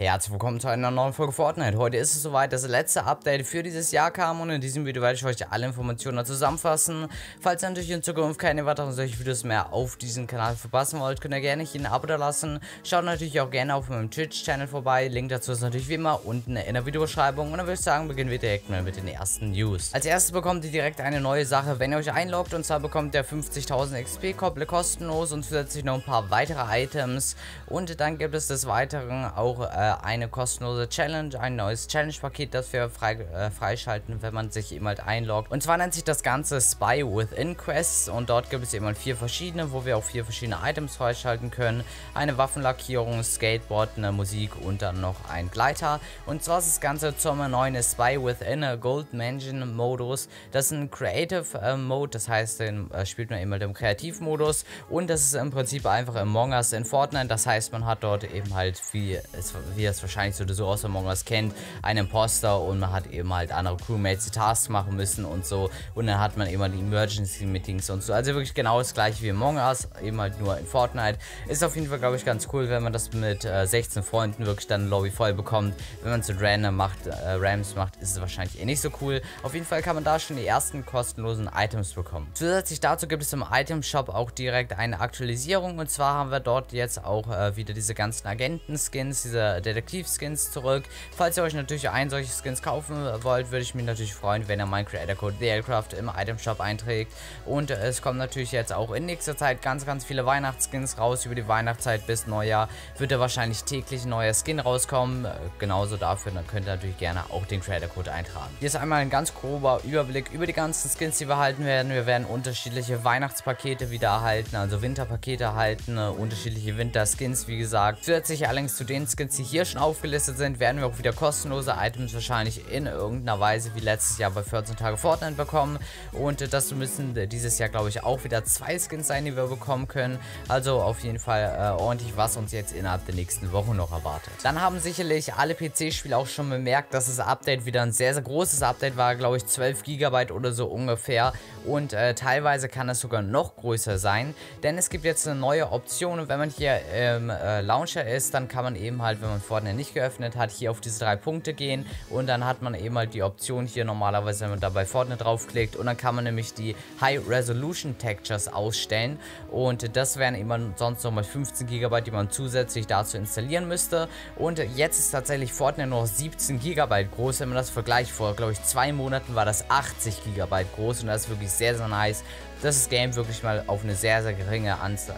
Herzlich willkommen zu einer neuen Folge Fortnite. Heute ist es soweit, das letzte Update für dieses Jahr kam und in diesem Video werde ich euch alle Informationen zusammenfassen. Falls ihr natürlich in Zukunft keine weiteren solche Videos mehr auf diesem Kanal verpassen wollt, könnt ihr gerne hier ein Abo da lassen. Schaut natürlich auch gerne auf meinem Twitch-Channel vorbei. Link dazu ist natürlich wie immer unten in der Videobeschreibung. Und dann würde ich sagen, beginnen wir direkt mal mit den ersten News. Als erstes bekommt ihr direkt eine neue Sache, wenn ihr euch einloggt, und zwar bekommt ihr 50.000 XP komplett kostenlos und zusätzlich noch ein paar weitere Items. Und dann gibt es des Weiteren auch eine kostenlose Challenge, ein neues Challenge-Paket, das wir freischalten, wenn man sich eben halt einloggt. Und zwar nennt sich das Ganze Spy Within Quests und dort gibt es eben halt 4 verschiedene, wo wir auch 4 verschiedene Items freischalten können. Eine Waffenlackierung, Skateboard, eine Musik und dann noch ein Gleiter. Und zwar ist das Ganze zum neuen Spy Within Gold Mansion Modus. Das ist ein Creative Mode, das heißt, den spielt man eben halt im Kreativmodus und das ist im Prinzip einfach Among Us in Fortnite. Das heißt, man hat dort eben halt, wie es wahrscheinlich so aus Among Us kennt, einen Imposter und man hat eben halt andere Crewmates, die Tasks machen müssen und so. Und dann hat man eben halt die Emergency Meetings und so. Also wirklich genau das gleiche wie Among Us, eben halt nur in Fortnite. Ist auf jeden Fall, glaube ich, ganz cool, wenn man das mit 16 Freunden wirklich dann Lobby voll bekommt. Wenn man es mit Rams macht, ist es wahrscheinlich eh nicht so cool. Auf jeden Fall kann man da schon die ersten kostenlosen Items bekommen. Zusätzlich dazu gibt es im Item Shop auch direkt eine Aktualisierung, und zwar haben wir dort jetzt auch wieder diese ganzen Agenten-Skins, diese Detektiv-Skins zurück. Falls ihr euch natürlich einen solchen Skins kaufen wollt, würde ich mich natürlich freuen, wenn ihr meinen Creator-Code TheAircraft im Item Shop einträgt. Und es kommen natürlich jetzt auch in nächster Zeit ganz viele Weihnachtsskins raus. Über die Weihnachtszeit bis Neujahr wird da wahrscheinlich täglich ein neuer Skin rauskommen. Genauso dafür, dann könnt ihr natürlich gerne auch den Creator-Code eintragen. Hier ist einmal ein ganz grober Überblick über die ganzen Skins, die wir erhalten werden. Wir werden unterschiedliche Weihnachtspakete wieder erhalten, also Winterpakete erhalten, unterschiedliche Winterskins, wie gesagt. Zusätzlich allerdings zu den Skins, die hier schon aufgelistet sind, werden wir auch wieder kostenlose Items wahrscheinlich in irgendeiner Weise wie letztes Jahr bei 14 Tage Fortnite bekommen. Und das müssen dieses Jahr, glaube ich, auch wieder 2 Skins sein, die wir bekommen können. Also auf jeden Fall ordentlich, was uns jetzt innerhalb der nächsten Wochen noch erwartet. Dann haben sicherlich alle PC-Spieler auch schon bemerkt, dass das Update wieder ein sehr, sehr großes Update war, glaube ich 12 GB oder so ungefähr. Und teilweise kann es sogar noch größer sein, denn es gibt jetzt eine neue Option. Wenn man hier im Launcher ist, dann kann man eben halt, wenn man Fortnite nicht geöffnet hat, hier auf diese 3 Punkte gehen und dann hat man eben halt die Option hier normalerweise, wenn man da bei Fortnite draufklickt, und dann kann man nämlich die High Resolution Textures ausstellen und das wären eben sonst nochmal 15 GB, die man zusätzlich dazu installieren müsste. Und jetzt ist tatsächlich Fortnite nur 17 GB groß, wenn man das vergleicht. Vor, glaube ich, 2 Monaten war das 80 GB groß und das ist wirklich sehr, sehr nice, dass das Game wirklich mal auf eine sehr, sehr geringe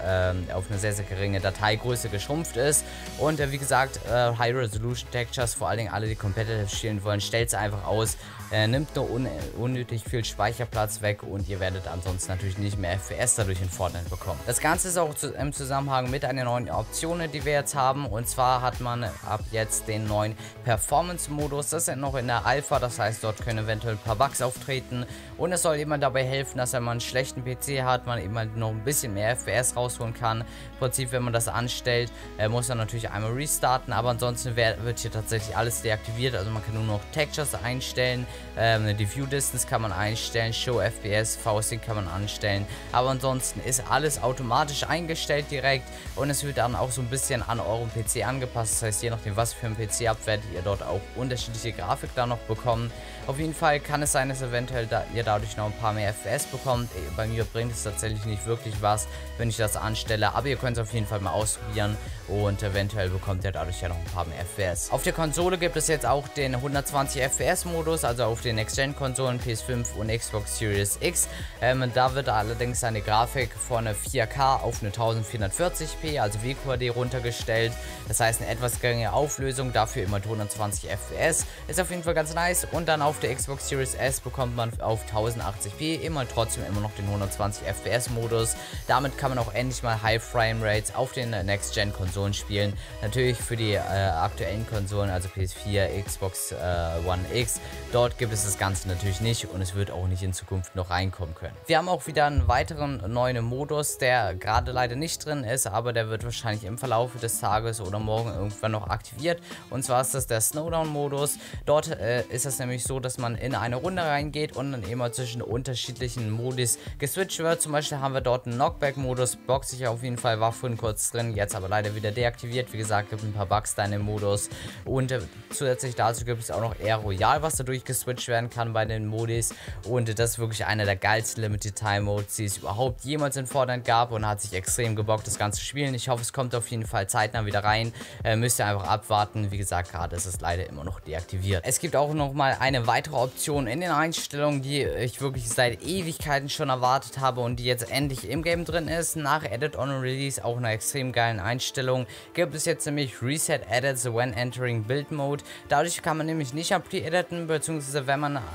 Dateigröße geschrumpft ist. Und wie gesagt, High Resolution Textures, vor allen Dingen alle, die Competitive spielen wollen, stellt es einfach aus. Nimmt nur unnötig viel Speicherplatz weg und ihr werdet ansonsten natürlich nicht mehr FPS dadurch in Fortnite bekommen. Das Ganze ist auch im Zusammenhang mit einer neuen Option, die wir jetzt haben, und zwar hat man ab jetzt den neuen Performance-Modus. Das ist ja noch in der Alpha, das heißt, dort können eventuell ein paar Bugs auftreten und es soll eben dabei helfen, dass wenn man einen schlechten PC hat, man eben halt noch ein bisschen mehr FPS rausholen kann. Im Prinzip, wenn man das anstellt, muss man natürlich einmal restarten, aber ansonsten wird hier tatsächlich alles deaktiviert, also man kann nur noch Textures einstellen. Die View Distance kann man einstellen, Show FPS, VSync kann man anstellen, aber ansonsten ist alles automatisch eingestellt direkt und es wird dann auch so ein bisschen an eurem PC angepasst. Das heißt, je nachdem, was für ein PC habt, werdet ihr dort auch unterschiedliche Grafik da noch bekommen. Auf jeden Fall kann es sein, dass eventuell ihr dadurch noch ein paar mehr FPS bekommt. Bei mir bringt es tatsächlich nicht wirklich was, wenn ich das anstelle, aber ihr könnt es auf jeden Fall mal ausprobieren und eventuell bekommt ihr dadurch ja noch ein paar mehr FPS. Auf der Konsole gibt es jetzt auch den 120 FPS Modus, also auf den Next-Gen-Konsolen PS5 und Xbox Series X. Da wird allerdings eine Grafik von 4K auf eine 1440p, also WQHD, runtergestellt. Das heißt, eine etwas geringere Auflösung, dafür immer 120 FPS. Ist auf jeden Fall ganz nice. Und dann auf der Xbox Series S bekommt man auf 1080p trotzdem immer noch den 120 FPS Modus. Damit kann man auch endlich mal High Frame Rates auf den Next-Gen-Konsolen spielen. Natürlich für die aktuellen Konsolen, also PS4, Xbox One X, dort gibt es das Ganze natürlich nicht und es wird auch nicht in Zukunft noch reinkommen können. Wir haben auch wieder einen weiteren neuen Modus, der gerade leider nicht drin ist, aber der wird wahrscheinlich im Verlauf des Tages oder morgen irgendwann noch aktiviert, und zwar ist das der Snowdown-Modus. Dort ist es nämlich so, dass man in eine Runde reingeht und dann immer zwischen unterschiedlichen Modis geswitcht wird. Zum Beispiel haben wir dort einen Knockback-Modus, boxe ich auf jeden Fall, war vorhin kurz drin, jetzt aber leider wieder deaktiviert. Wie gesagt, gibt ein paar Bugs da in dem Modus und zusätzlich dazu gibt es auch noch Air Royal, was dadurch geswitcht werden kann bei den Modis, und das ist wirklich einer der geilsten Limited Time Modes, die es überhaupt jemals in Fortnite gab, und hat sich extrem gebockt, das Ganze zu spielen. Ich hoffe, es kommt auf jeden Fall zeitnah wieder rein, müsst ihr einfach abwarten. Wie gesagt, gerade ist es leider immer noch deaktiviert. Es gibt auch noch mal eine weitere Option in den Einstellungen, die ich wirklich seit Ewigkeiten schon erwartet habe und die jetzt endlich im Game drin ist. Nach Edit on Release, auch eine extrem geilen Einstellung, gibt es jetzt nämlich Reset Edits when entering Build Mode. Dadurch kann man nämlich nicht pre-editen, beziehungsweise wenn man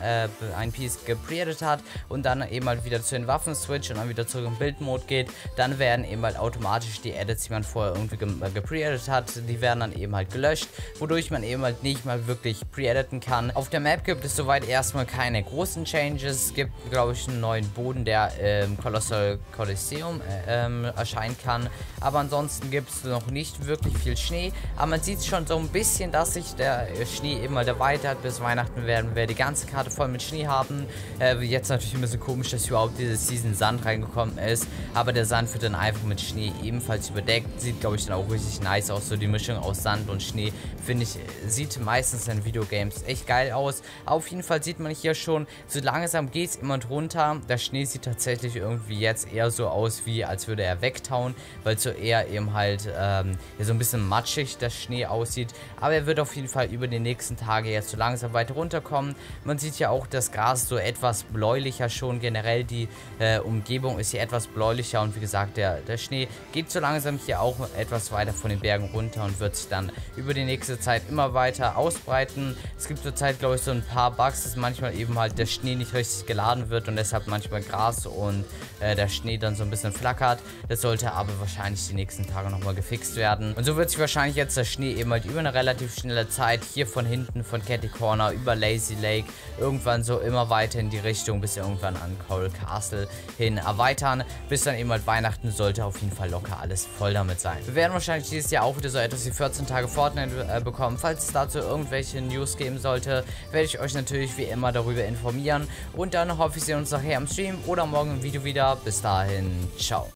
ein Piece gepre-editet hat und dann eben halt wieder zu den Waffen switcht und dann wieder zurück in Build Mode geht, dann werden eben halt automatisch die Edits, die man vorher irgendwie gepre-editet hat, die werden dann eben halt gelöscht, wodurch man eben halt nicht mal wirklich pre-editen kann. Auf der Map gibt es soweit erstmal keine großen Changes. Es gibt, glaube ich, einen neuen Boden, der Colossal Coliseum erscheinen kann, aber ansonsten gibt es noch nicht wirklich viel Schnee, aber man sieht schon so ein bisschen, dass sich der Schnee eben halt erweitert. Bis Weihnachten werden wir die ganze Karte voll mit Schnee haben. Jetzt natürlich ein bisschen komisch, dass überhaupt diese Season Sand reingekommen ist, aber der Sand wird dann einfach mit Schnee ebenfalls überdeckt. Sieht, glaube ich, dann auch richtig nice aus. So die Mischung aus Sand und Schnee, finde ich, sieht meistens in Videogames echt geil aus. Auf jeden Fall sieht man hier schon, so langsam geht es immer drunter. Der Schnee sieht tatsächlich irgendwie jetzt eher so aus, wie als würde er wegtauen, weil so eher eben halt so ein bisschen matschig der Schnee aussieht. Aber er wird auf jeden Fall über die nächsten Tage jetzt so langsam weiter runterkommen. Man sieht ja auch, das Gras so etwas bläulicher schon. Generell die Umgebung ist hier etwas bläulicher und wie gesagt, der Schnee geht so langsam hier auch etwas weiter von den Bergen runter und wird sich dann über die nächste Zeit immer weiter ausbreiten. Es gibt zurzeit, glaube ich, so ein paar Bugs, dass manchmal eben halt der Schnee nicht richtig geladen wird und deshalb manchmal Gras und der Schnee dann so ein bisschen flackert. Das sollte aber wahrscheinlich die nächsten Tage nochmal gefixt werden. Und so wird sich wahrscheinlich jetzt der Schnee eben halt über eine relativ schnelle Zeit hier von hinten, von Catty Corner über Lazy Lake, irgendwann so immer weiter in die Richtung, bis irgendwann an Coral Castle hin erweitern. Bis dann eben halt Weihnachten sollte auf jeden Fall locker alles voll damit sein. Wir werden wahrscheinlich dieses Jahr auch wieder so etwas wie 14 Tage Fortnite bekommen. Falls es dazu irgendwelche News geben sollte, werde ich euch natürlich wie immer darüber informieren. Und dann hoffe ich, wir sehen uns nachher am Stream oder morgen im Video wieder. Bis dahin, ciao.